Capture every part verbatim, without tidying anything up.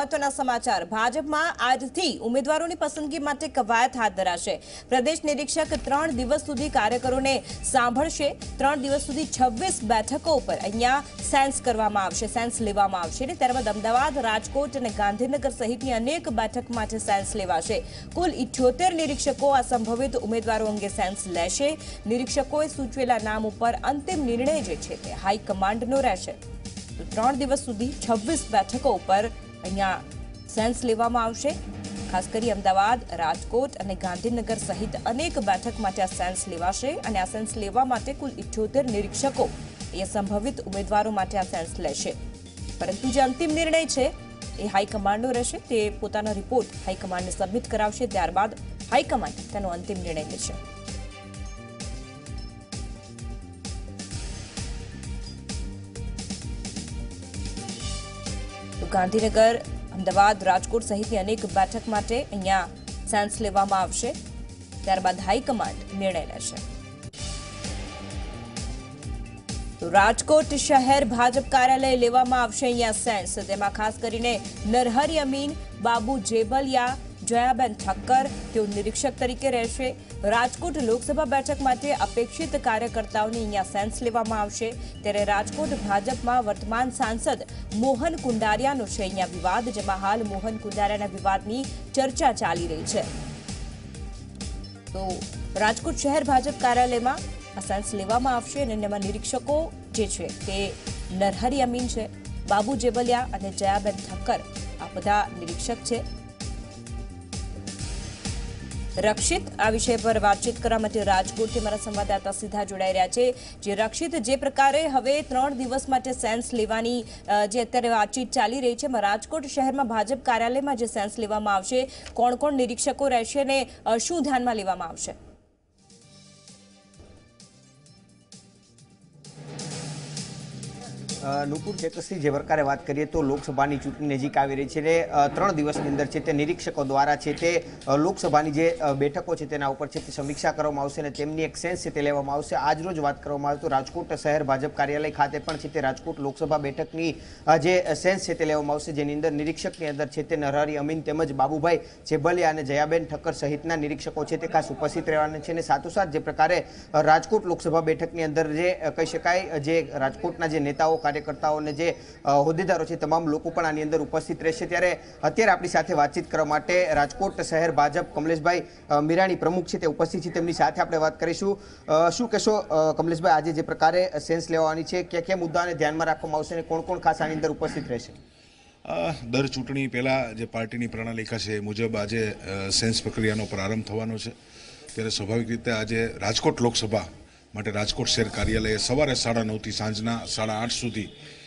મહત્વના સમાચાર ભાજપમાં આજથી ઉમેદવારોની પસંદગી માટે કવાયત હાથ ધરાશે। પ્રદેશ નિરીક્ષક ત્રણ દિવસ સુધી કાર્યકરોને સાંભળશે। ત્રણ દિવસ સુધી છવ્વીસ બેઠકો ઉપર અહીંયા સેન્સ કરવામાં આવશે, સેન્સ લેવામાં આવશે અને ત્યારબાદ અમદાવાદ, રાજકોટ અને ગાંધીનગર સહિતની અનેક બેઠક માટે સેન્સ લેવાશે। કુલ ઇઠ્યોતેર નિરીક્ષકો આ સંભવિત ઉમેદવારો અંગે સેન્સ લેશે। નિરીક્ષકોએ સૂચવેલા નામ ઉપર અંતિમ નિર્ણય જે છે તે હાઈકમાન્ડનો રહેશે। તો ત્રણ દિવસ સુધી છવ્વીસ બેઠકો ઉપર અહીંયા સેન્સ લેવામાં આવશે। ખાસ કરી અમદાવાદ, રાજકોટ અને ગાંધીનગર સહિત અનેક બેઠક માટે આ સેન્સ લેવાશે અને આ સેન્સ લેવા માટે કુલ ઇઠ્યોતેર નિરીક્ષકો એ સંભવિત ઉમેદવારો માટે આ સેન્સ લેશે। પરંતુ જે અંતિમ નિર્ણય છે એ હાઈકમાન્ડનો રહેશે। તે પોતાનો રિપોર્ટ હાઈકમાન્ડને સબમિટ કરાવશે, ત્યારબાદ હાઈકમાન્ડ તેનો અંતિમ નિર્ણય લેશે। ગાંધીનગર, અમદાવાદ, રાજકોટ સહિતની અનેક બેઠક માટે અહીંયા સેન્સ લેવામાં આવશે, ત્યારબાદ હાઈકમાન્ડ નિર્ણય લેશે। તો રાજકોટ શહેર ભાજપ કાર્યાલય લેવામાં આવશે અહીંયા સેન્સ। તેમાં ખાસ કરીને નરહરી અમીન, બાબુ જેબલિયા, જયાબેન ઠક્કર તેઓ નિરીક્ષક તરીકે રહેશે। રાજકોટ લોકસભા બેઠક માટે અપેક્ષિત કાર્યકર્તાઓને અહીંયા સેન્સ લેવામાં આવશે। ત્યારે રાજકોટ ભાજપમાં વર્તમાન સાંસદ મોહન કુંડારિયાનો છે અહીંયા વિવાદ, જેમાં હાલ મોહન કુંડારિયાના વિવાદની ચર્ચા ચાલી રહી છે। તો રાજકોટ શહેર ભાજપ કાર્યાલયમાં આ સેન્સ લેવામાં આવશે અને એમાં નિરીક્ષકો જે છે તે નરહરી અમીન છે, બાબુ જેબલિયા અને જયાબેન ઠક્કર આ બધા નિરીક્ષક છે। રક્ષિત આ વિષય પર વાતચીત કરવા માટે રાજકોટથી મારા સંવાદદાતા સીધા જોડાઈ રહ્યા છે। જે રક્ષિત, જે પ્રકારે હવે ત્રણ દિવસ માટે સેન્સ લેવાની જે અત્યારે વાતચીત ચાલી રહી છે, એમાં રાજકોટ શહેરમાં ભાજપ કાર્યાલયમાં જે સેન્સ લેવામાં આવશે, કોણ કોણ નિરીક્ષકો રહેશે અને શું ધ્યાનમાં લેવામાં આવશે? નુપુર ચેતસી, જે પ્રકારે વાત કરીએ તો લોકસભાની ચૂંટણી નજીક આવી રહી છે ને ત્રણ દિવસની અંદર છે તે નિરીક્ષકો દ્વારા છે તે લોકસભાની જે બેઠકો છે તેના ઉપર છે તે સમીક્ષા કરવામાં આવશે અને તેમની એક સેન્સ છે તે લેવામાં આવશે। આજરોજ વાત કરવામાં આવે તો રાજકોટ શહેર ભાજપ કાર્યાલય ખાતે પણ છે તે રાજકોટ લોકસભા બેઠકની જે સેન્સ છે તે લેવામાં આવશે, જેની અંદર નિરીક્ષકની અંદર છે તે નરહરી અમીન તેમજ બાબુભાઈ જેબલિયા અને જયાબેન ઠક્કર સહિતના નિરીક્ષકો છે તે ખાસ ઉપસ્થિત રહેવાના છે। અને સાથોસાથ જે પ્રકારે રાજકોટ લોકસભા બેઠકની અંદર જે કહી શકાય જે રાજકોટના જે નેતાઓ, કાર્યકર્તાઓ અને જે હોદ્દેદારો છે તમામ લોકો પણ આની અંદર ઉપસ્થિત રહેશે। ત્યારે અત્યારે આપણી સાથે વાતચીત કરવા માટે રાજકોટ શહેર ભાજપ કમલેશભાઈ મીરાણી પ્રમુખ છે તે ઉપસ્થિત છે, તેમની સાથે આપણે વાત કરીશું। શું કહેશો કમલેશભાઈ, આજે જે પ્રકારે સેન્સ લેવાની છે, કયા કયા મુદ્દાને ધ્યાનમાં રાખવામાં આવશે અને કોણ કોણ ખાસ આની અંદર ઉપસ્થિત રહેશે? દર ચૂંટણી પહેલાં જે પાર્ટીની પ્રણાલિકા છે એ મુજબ આજે સેન્સ પ્રક્રિયાનો પ્રારંભ થવાનો છે। ત્યારે સ્વાભાવિક રીતે આજે રાજકોટ લોકસભા માટે રાજકોટ શહેર કાર્યાલયે સવારે સાડા નવથી સાંજના સાડા આઠ સુધી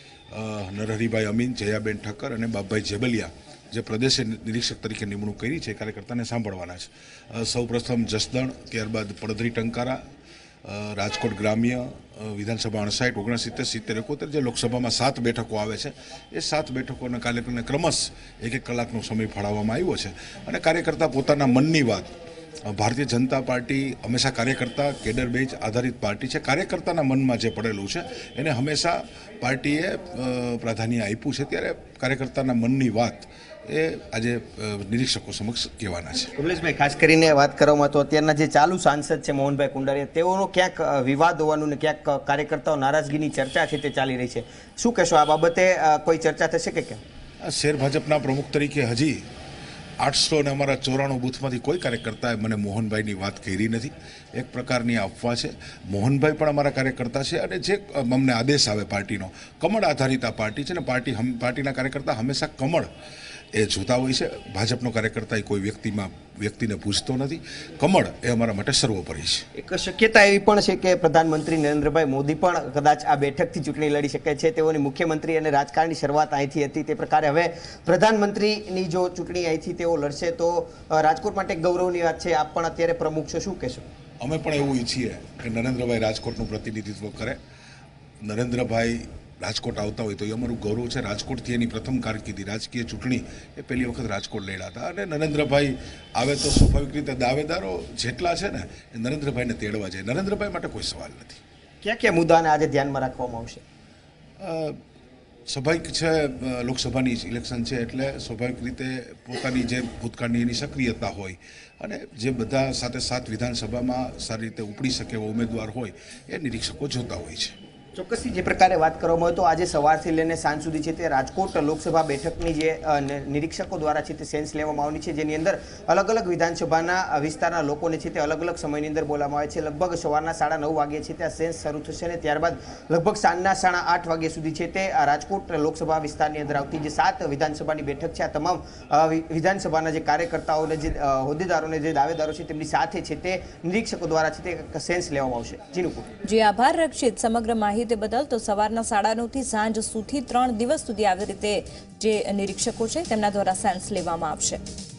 નરહરીભાઈ અમીન, જયાબેન ઠક્કર અને બાબુભાઈ જેબલિયા જે પ્રદેશે નિરીક્ષક તરીકે નિમણૂક કરી છે કાર્યકર્તાને સાંભળવાના છે। સૌ પ્રથમ જસદણ, ત્યારબાદ પડધરી ટંકારા, રાજકોટ ગ્રામ્ય, વિધાનસભા અણસાઠ, ઓગણસિત્તેર, સિત્તેર, એકોતેર જે લોકસભામાં સાત બેઠકો આવે છે એ સાત બેઠકોના કાર્યક્રમને ક્રમશ એક એક કલાકનો સમય ફાળવવામાં આવ્યો છે અને કાર્યકર્તા પોતાના મનની વાત, ભારતીય જનતા પાર્ટી હંમેશા કાર્યકર્તા કેડર બેઝ આધારિત પાર્ટી છે, કાર્યકર્તાના મનમાં જે પડેલું છે એને હંમેશા પાર્ટીએ પ્રાધાન્ય આપ્યું છે। ત્યારે કાર્યકર્તાના મનની વાત એ આજે નિરીક્ષકો સમક્ષ કહેવાના છે। કમલેશભાઈ, ખાસ કરીને વાત કરવામાં તો અત્યારના જે ચાલુ સાંસદ છે મોહનભાઈ કુંડારિયા, તેઓનો ક્યાંક વિવાદ હોવાનું ને ક્યાંક કાર્યકર્તાઓ નારાજગીની ચર્ચા છે તે ચાલી રહી છે, શું કહેશો આ બાબતે? કોઈ ચર્ચા થશે કે કેમ? શહેર ભાજપના પ્રમુખ તરીકે હજી આઠસો ને અમારા ચોરાણું બૂથમાંથી કોઈ કાર્યકર્તાએ મને મોહનભાઈની વાત કરી નથી। એક પ્રકારની અફવા છે। મોહનભાઈ પણ અમારા કાર્યકર્તા છે અને જે અમને આદેશ આવે પાર્ટીનો, કમળ આધારિત આ પાર્ટી છે ને પાર્ટી પાર્ટીના કાર્યકર્તા હંમેશા કમળ એ જોતા હોય છે। ભાજપનો કાર્યકર્તા એ કોઈ વ્યક્તિમાં વ્યક્તિને પૂછતો નથી, કમળ એ અમારા માટે સર્વોપરી છે। એક શક્યતા એવી પણ છે કે પ્રધાનમંત્રી નરેન્દ્રભાઈ મોદી પણ કદાચ આ બેઠકથી ચૂંટણી લડી શકે છે। તેઓની મુખ્યમંત્રી અને રાજકારણની શરૂઆત અહીંથી હતી, તે પ્રકારે હવે પ્રધાનમંત્રીની જો ચૂંટણી અહીંથી તેઓ લડશે તો રાજકોટ માટે ગૌરવની વાત છે। આપ પણ અત્યારે પ્રમુખ છો, શું કહેશો? અમે પણ એવું ઈચ્છીએ કે નરેન્દ્રભાઈ રાજકોટનું પ્રતિનિધિત્વ કરે। નરેન્દ્રભાઈ રાજકોટ આવતા હોય તો એ અમારું ગૌરવ છે। રાજકોટથી એની પ્રથમ કારકિર્દી રાજકીય ચૂંટણી એ પહેલી વખત રાજકોટ લડ્યા હતા અને નરેન્દ્રભાઈ આવે તો સ્વાભાવિક રીતે દાવેદારો જેટલા છે ને એ નરેન્દ્રભાઈને તેડવા જાય। નરેન્દ્રભાઈ માટે કોઈ સવાલ નથી। ક્યાં ક્યાં મુદ્દાને આજે ધ્યાનમાં રાખવામાં આવશે? સ્વાભાવિક છે, લોકસભાની ઇલેક્શન છે એટલે સ્વાભાવિક રીતે પોતાની જે ભૂતકાળની એની સક્રિયતા હોય અને જે બધા સાથે સાથ વિધાનસભામાં સારી રીતે ઉપડી શકે એવો ઉમેદવાર હોય એ નિરીક્ષકો જોતા હોય છે. ચોક્કસથી જે પ્રકારે વાત કરવામાં આવે તો આજે સવારથી લઈને સાંજ સુધી છે તે રાજકોટ લોકસભા બેઠકની જે નિરીક્ષકો દ્વારા છે તે સેન્સ લેવામાં આવવાની છે, જેની અંદર અલગ અલગ વિધાનસભાના વિસ્તારના લોકોને છે તે અલગ અલગ સમયની અંદર બોલાવવામાં આવે છે. લગભગ સવારના સાડા નવ વાગ્યે છે તે આ સેન્સ શરૂ થશે અને ત્યારબાદ લગભગ સાંજના સાડા આઠ વાગ્યા સુધી છે તે રાજકોટ લોકસભા વિસ્તારની અંદર આવતી જે સાત વિધાનસભાની બેઠક છે આ તમામ વિધાનસભાના જે કાર્યકર્તાઓને જે હોદ્દેદારોને જે દાવેદારો છે તેમની સાથે છે તે નિરીક્ષકો દ્વારા છે તે સેન્સ લેવામાં આવશે. જીનુકુર જી આભાર રક્ષિત સમગ્ર માહિતી બદલ. તો સવારના સાડા નવ થી સાંજ સુધી ત્રણ દિવસ સુધી આવી રીતે જે નિરીક્ષકો છે તેમના દ્વારા સેન્સ લેવામાં આવશે.